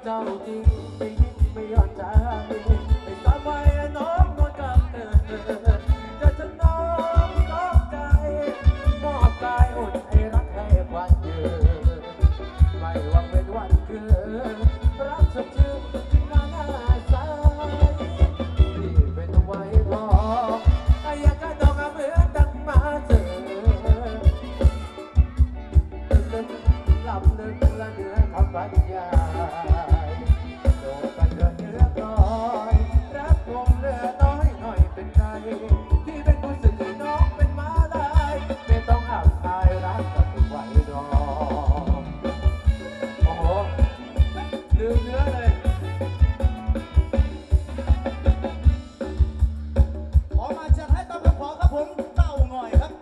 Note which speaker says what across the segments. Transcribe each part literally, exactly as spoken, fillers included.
Speaker 1: เจ้าจริงไม่ยิ่งไม่ย้อนใจไม่ทราบไว้น้องนวลกับเธอจะจะน้องน้องใจมอบกายอุ่นให้รักให้ควันยืนไม่หวังเป็นวันคืนรักสดชื่นจริงหน้าใสที่เป็นไว้รออยากกันดอกเหมือนดังมาเจอหลับลึกละเดือคำบรรยายโดนกันเดือดเนื้อร้อยรักคงเหลือน้อยหน่อยเป็นไงที่เป็นผู้สึกให้น้องเป็นมาลายไม่ต้องอับอายรักกันไหวรอโอ้โหลืมเนื้อเลย
Speaker 2: ขอมาจัดให้ตามคำขอครับผมเต้าหน่อยครับ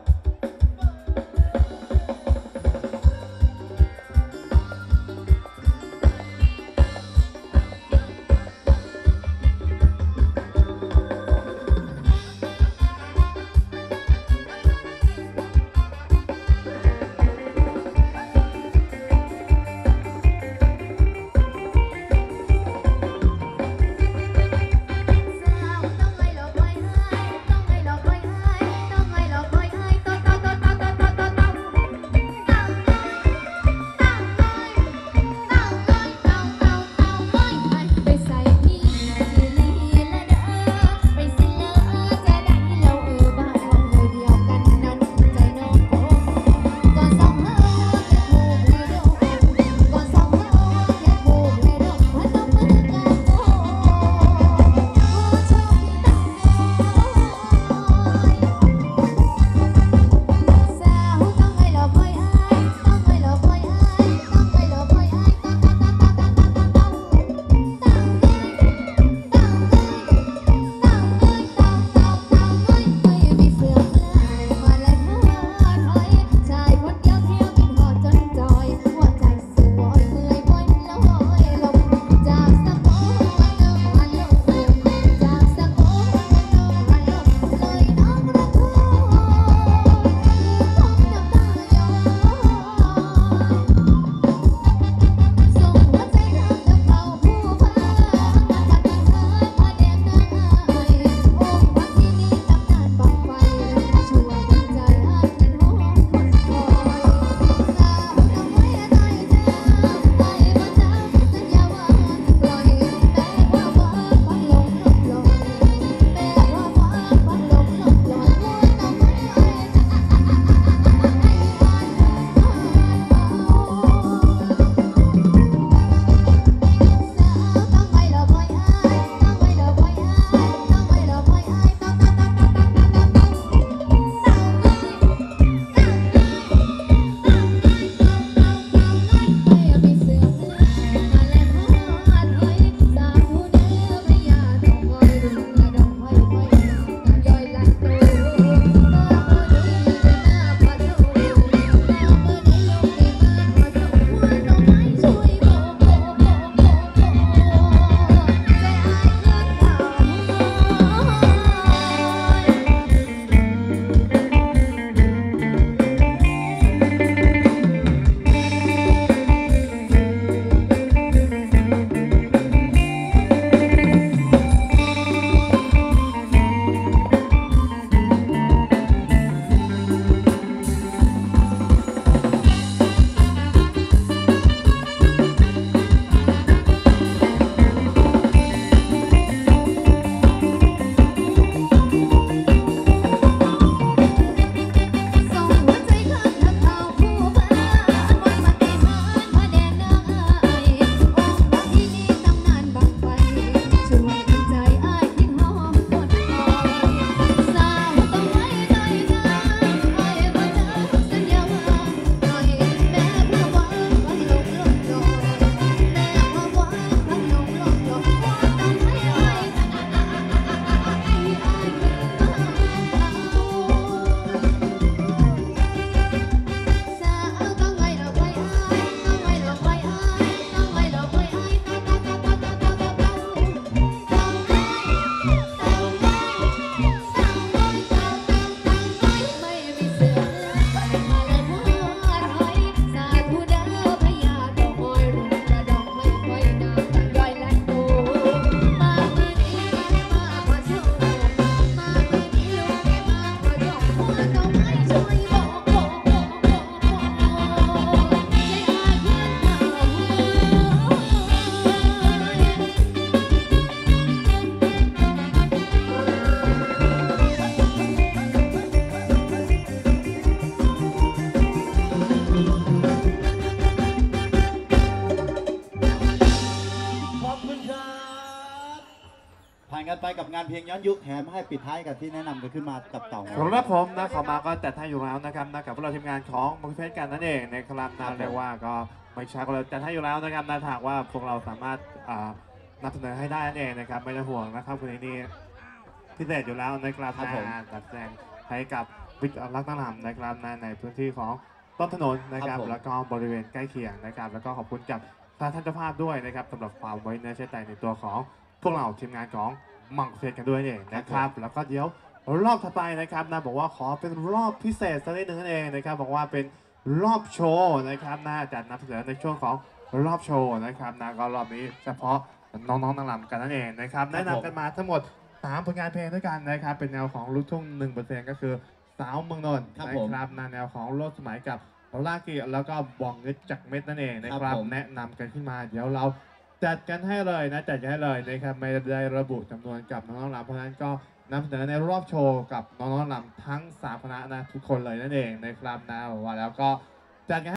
Speaker 2: กับงานเพลงย้อนยุคแถมให้ปิดท้ายกับที่แนะนำกันขึ้นมากับเต่างอย
Speaker 3: สำหรับผมนะขอมาก็จัดให้อยู่แล้วนะครับนะกับพวกเราทีมงานของมังเพชรกันนั่นเองนะครับนะเรียกว่าก็ไม่ช้าก็เราจัดให้อยู่แล้วนะครับนะหากว่าพวกเราสามารถอ่านำเสนอให้ได้นั่นเองนะครับไม่ต้องห่วงนะครับคุณนี่พิเศษอยู่แล้วนะครับนะจัดแสดงให้กับวิกรักตั้งลำนะครับในในพื้นที่ของต้นถนนนะครับแล้วก็บริเวณใกล้เคียงนะครับแล้วก็ขอบคุณกับท่านเจ้าภาพด้วยนะครับสำหรับความไว้เนื้อเชื่อใจในตัวของพวกเราทีมงานของมังเพชรกันด้วยเองนะครับแล้วก็เดี๋ยวรอบถัดไปนะครับนะบอกว่าขอเป็นรอบพิเศษสักนิดนึงนั่นเองนะครับบอกว่าเป็นรอบโชว์นะครับน่าจะนำเสนอในช่วงของรอบโชว์นะครับนะก็รอบนี้เฉพาะน้องๆนางรำกันนั่นเองนะครับแนะนำกันมาทั้งหมดสามผลงานเพลงด้วยกันนะครับเป็นแนวของลูกทุ่ง หนึ่งเปอร์เซ็นต์ ก็คือสาวเมืองนนท์นะครับในแนวของโลดสมัยกับลากีแล้วก็บองเงินจากเม็ดนั่นเองนะครับแนะนำกันขึ้นมาเดี๋ยวเราจัดกันให้เลยนะจัดกันให้เลยนะครับไม่ได้ระบุจำนวนกับน้องๆรำเพราะฉะนั้นก็นำเสนอในรอบโชว์กับน้องๆรำทั้งสามคณะนะทุกคนเลยนั่นเองนะครับนะว่าแล้วก็จัดกัน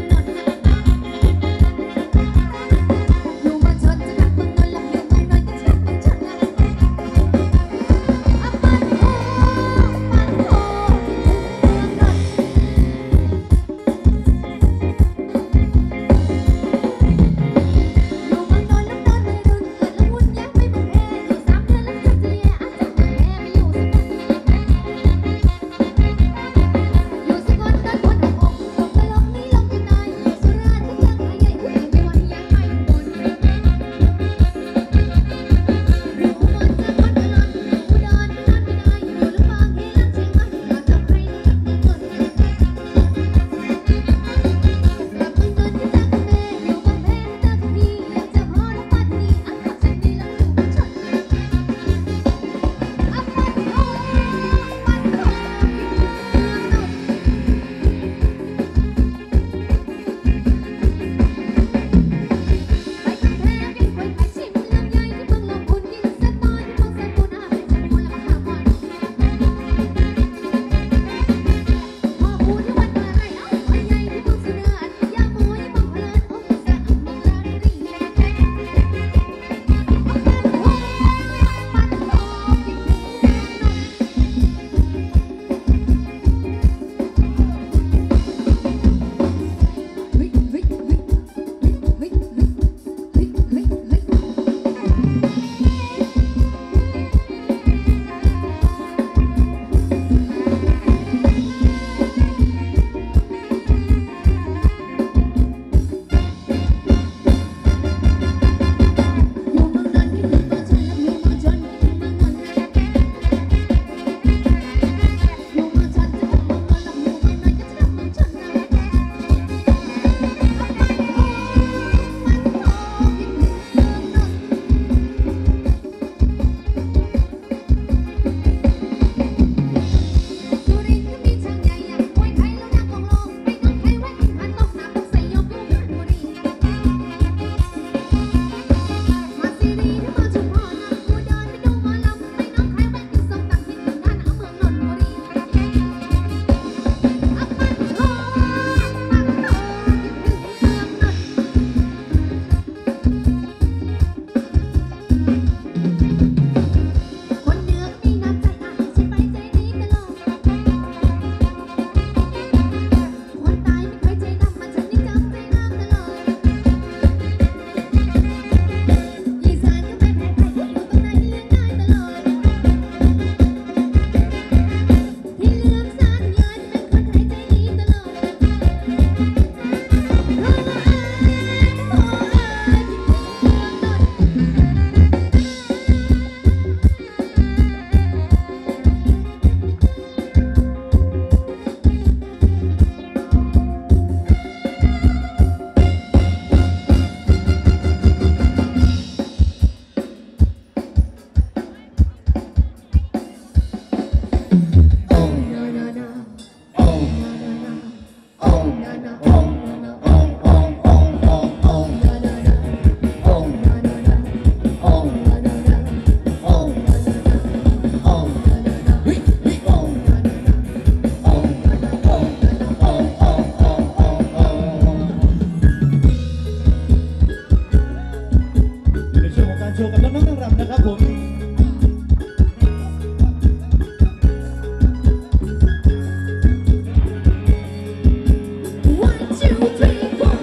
Speaker 4: อยู่เมืองชนจะกลับเมืองนนท์แล้วเพียงไม่น้อยก็เชื่อ
Speaker 2: ว์กับน้องๆนางรำนะครับผม
Speaker 4: One, two, three, four.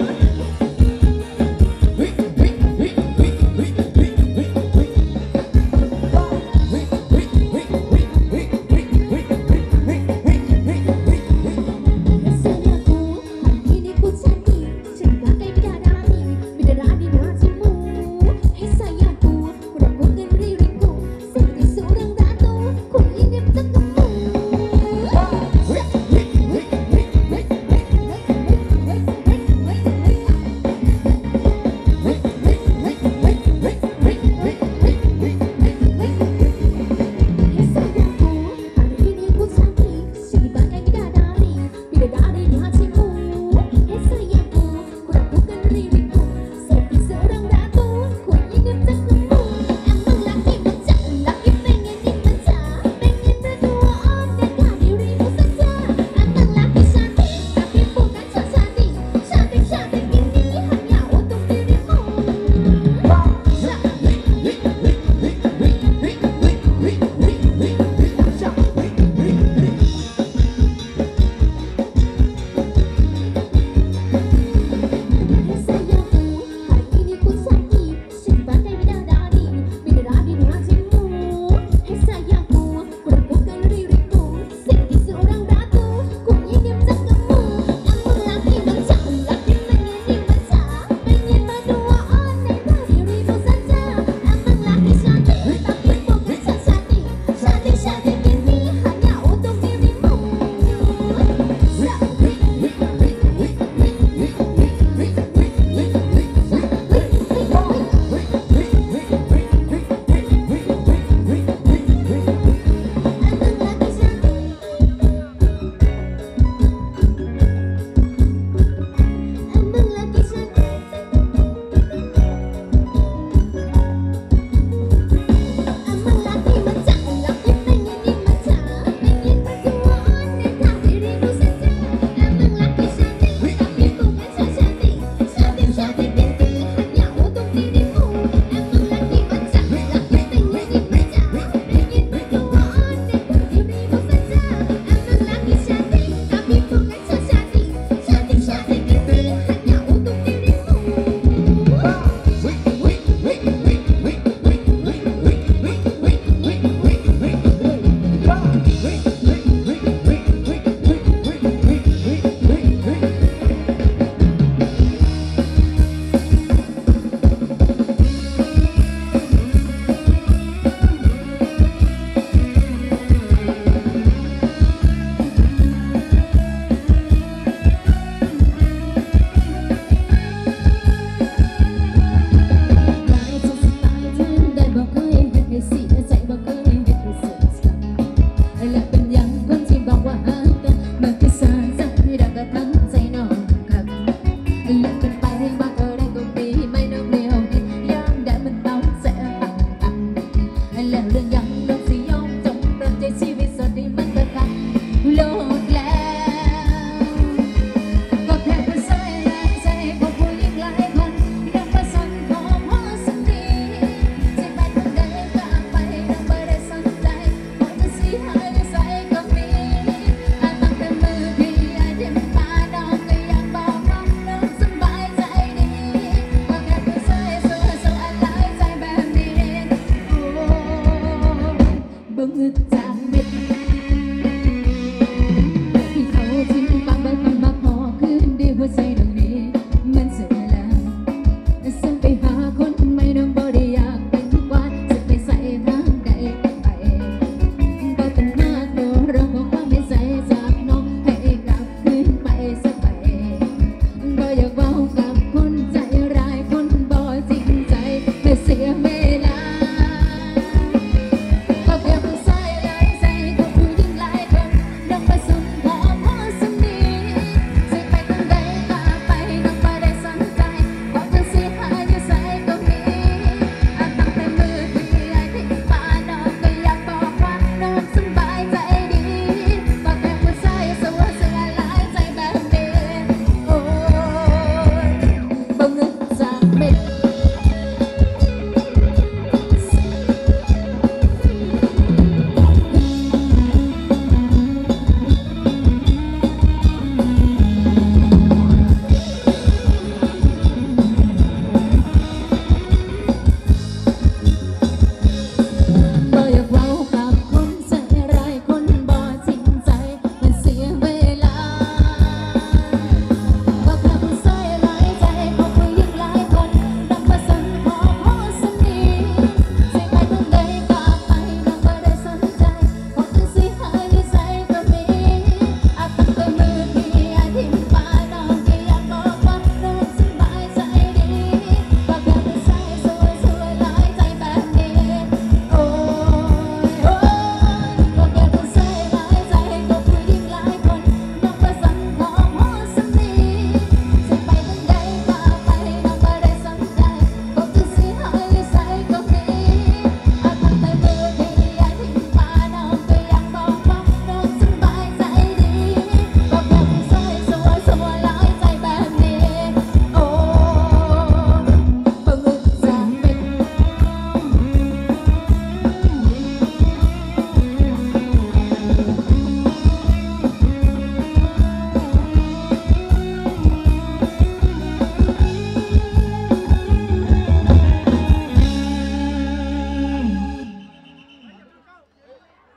Speaker 5: เสียเวลาก็เก็บใส่แล้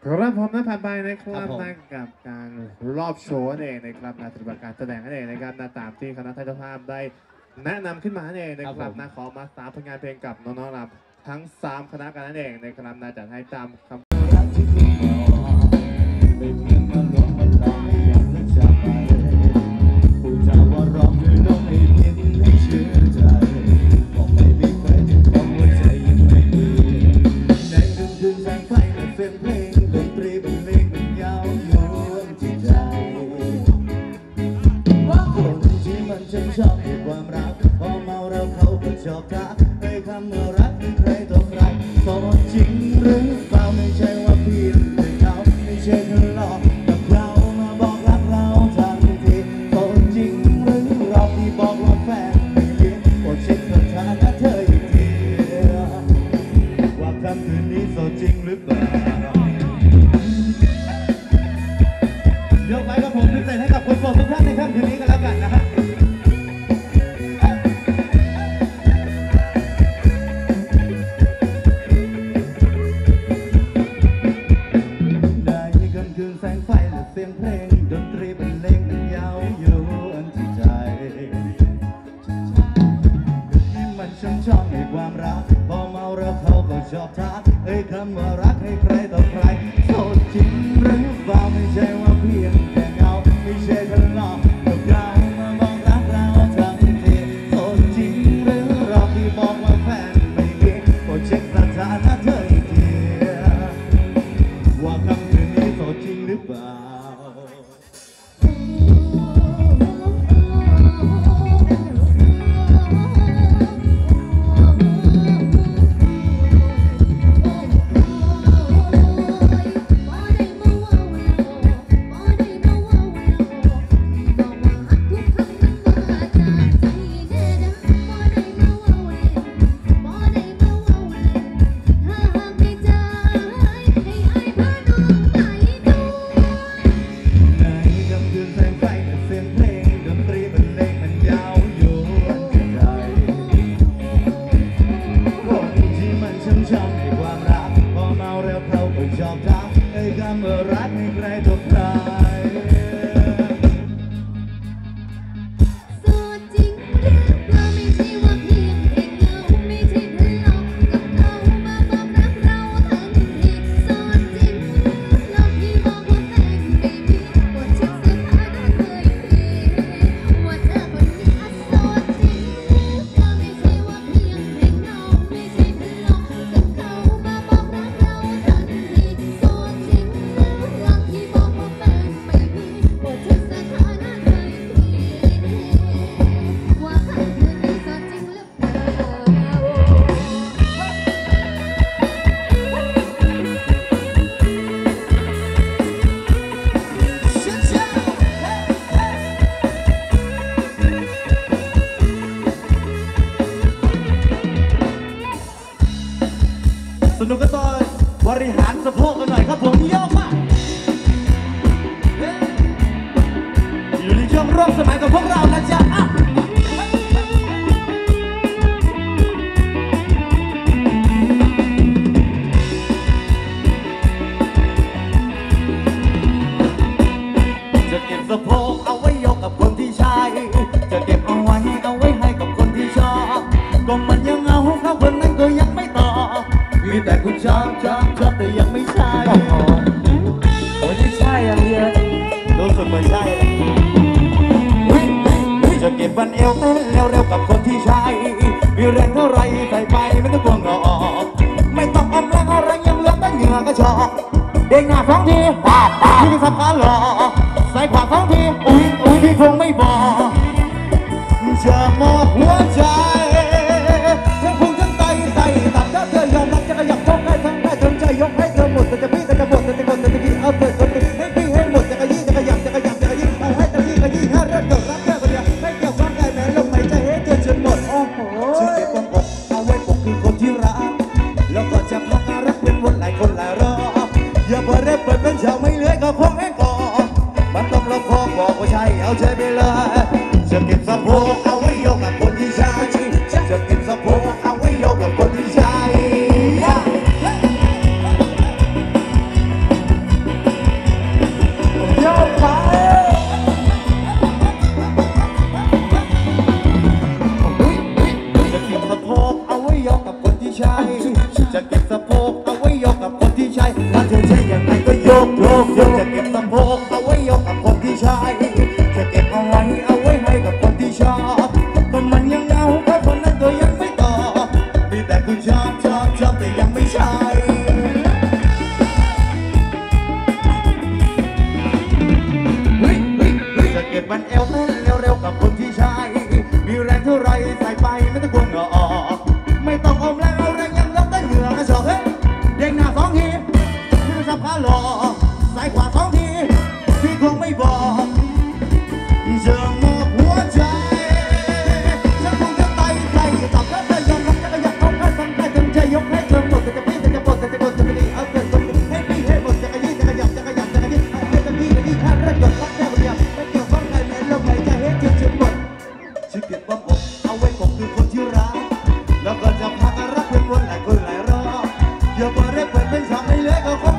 Speaker 3: ครับผมนะผ่านไปนะครับ
Speaker 2: ครับผม
Speaker 3: นั่นกับการรอบโชว์นั่นเองนะครับนะปฏิบัติการแสดงนั่นเองนะครับนะตามที่คณะท่านเจ้าภาพได้แนะนำขึ้นมานั่นเองนะครับนะขอมาสามผลงานเพลงกับน้องๆรับทั้งสามคณะกันนั่นเองนะครับนะจัดให้ตามคำ
Speaker 2: รักที่คุณบอกไม่เพียงมาหลอกมาหลอกให้ยังนึกจะไปผู้เจ้าว่าร้องด้วยน้องให้เพียงให้เชื่อใจบอกไม่มีใครที่ของหัวใจยังไม่มีในคืนคืนแสงไฟและเสียงเพลงดนตรีเป็นเพลงเป็นยาวโยนจิตใจคนที่มันช่างชอบในความรักพอเมาแล้วเขาก็ชอบทักให้คำว่ารักเป็นใครต่อใครโสดจริงหรือเปล่าไม่ใช่ว่าเพียงแต่เขาไม่ใช่ทะเลาะกับเรามาบอกรักเราทันทีโสดจริงหรือเราที่บอกว่าแฟนไม่ดีโปรดเช็คสถานะเธออีกทีว่าคำคืนนี้โสดจริงหรือเปล่ายกไว้กับผมพิเศษให้กับคนโสดทุกท่านในค่ำคืนนี้กันแล้วกันนะฮะในค่ำคืนแสงไฟและเสียงเพลงดนตรีบรรเลงมันยาวยวนที่ใจที่มันช่างชอบในความรักพอเมาแล้วเขาก็ชอบทักเอ้ยคำว่ารักให้ใครต่อใครโสดจริงหรือเปล่าไม่ใช่ว่าเพียงแค่เงาไม่ใช่ทะเลาะกับเรามาบอกรักเราทันทีโสดจริงหรือเราที่บอกว่าแฟนไม่ดีโปรดเช็คสถานะเธออีกทีว่าคำคืนนี้โสดจริงหรือเปล่าในค่ำคืนแสงไฟและเสียงเพลงดนตรีบรรเลงมันยาวโยนจิตใจคนที่มันช่างชอบในความรักพอเมาแล้วเขาก็ชอบทักไอ้คำว่ารักให้ใครต่อใคร
Speaker 4: โสดจริงหรือเปล่าไม่ใช่ว่าเพียงแค่เงาไม่ใช่ทะเลาะกับเขามาบอกรักเราทันทีโสดจริงหรือเราที่บอกว่าแฟนไม่มีโปรดเช็คสถานะเธออีกทีว่าเธอคนนี้อ่ะโสดจริงหรือเปล่าไม่ใช่ว่าเพียงแค่เงาไม่ใช่ทะเลาะกับเขามาบอกรักเราทันทีโสดจริงหรือเราที่บอกว่าแฟนไม่มีโปรดเช็คสถานะเธออีกทีว่าคำคืนนี้โสดจริงหรือเปล่า
Speaker 2: สนุกกันต่อบริหารสะโพกกันหน่อยครับผมเยอะมากอยู่ในช่วงร่วมสมัยกับพวกเรานะจ๊ะอ่ะจะเก็บสะโพกเอาไว้ยกกับคนที่ใช่จะเก็บเอาไว้เอาไว้ให้กับคนที่ชอบก็มันยังเอาเขาคนนั้นก็ยังไม่ตอบมีแต่คุณชอบชอบชอบแต่ยังไม่ใช่โอ้ยไม่ใช่อย่างเดียวรู้สึกไม่ใช่จะเก็บวันเอวเต้นเร็วๆกับคนที่ใช่มีแรงเท่าไรใส่ไปไม่ต้องกลัวงอไม่ต้องอมแรงอะไรยังเหลือแต่เหงื่อก็ชอบเด้งหน้าสองทีป้าป้าที่สำคัญหรอใส่ขวาสองทีอุ้ยอุ้ยพี่คงไม่บอกจะมอบหัวใจทั้งพุงทั้งไตไตตับถ้าเธอยอมรับจะขยับท้องได้ทั้งได้ทั้งใจยกให้เธอหมดแต่จะพี่แต่จะหมดแต่จะคนแต่จะกินเอาเถิดคนหนึ่งให้พี่ให้หมดจะกระยี่จะขยับจะขยับจะกระยี่เอาให้ตะยี่กระยี่ให้เรื่องเกิดรักแค่คนเดียวไม่เกี่ยวความใครแม้ลมหายใจให้เธอจนหมดโอ้โหฉันเก็บความอกเอาไว้ปกคือคนที่รักแล้วก็จะพักรักเป็นวนหลายคนหลายรอบอย่าเปิดเร็วเปิดเป็นเช้าไม่เหลือก็คงให้ก่อมันต้องรอพอบอกว่าใช่เอาใจไปเลยจะเก็บสะโพกเอาไว้ยกกับคนที่ใช่จะเก็บสะโพกเอาไว้ยกกับคนที่ใช่กเอาไว้ยกกับคนที่ใช่ถ้าเธอใช่ยังไงก็ยกยกยกจะเก็บสะโพกเอาไว้ยกกับคนที่ใช่จะเก็บเอาไว้เอาไว้ให้กับคนที่ชอบก็มันยังเหงาเพราะคนนั้นก็ยังไม่ตอบมีแต่คุณชอบชอบชอบแต่ยังไม่ใช่จะเก็บมันเอวเต้นเร็วๆกับคนที่ใช่มีแรงเท่าไรใส่ไปไม่ต้องกลัวเหงื่อออกไม่ต้องอมแรงเอาแรงยังรับได้เหงื่อกระชอกเฮ้ยเด้งหน้าสองทีพี่สับขาหล่อใส่ขวาสองทีพี่คงไม่บอกจะมอบหัวใจฉันคงจะไต่ไต่ตับแล้วจะยอมรับจะก็อยากเอาแค่สังใจจนใจยกให้เธอหมดแต่จะพี่แต่จะปลดแต่จะกดจะไม่ดีเอาเกินคนให้พี่ให้หมดจะกระยี่จะกระยับจะกระยับจะกระยี่เอาให้เต็มที่กระยี่แค่แรกหยดรักแค่เรียบไม่เกี่ยวข้องใครในโลกไหนจะเห็นจนจนหมดฉันเก็บความอกเอาไว้ปกคือคนที่รักแล้วก็จะพากันรักเป็นวันหลายคนหลายรอบอย่าเปิดเรื่องเปิดเป็นสองไม่เหลือก็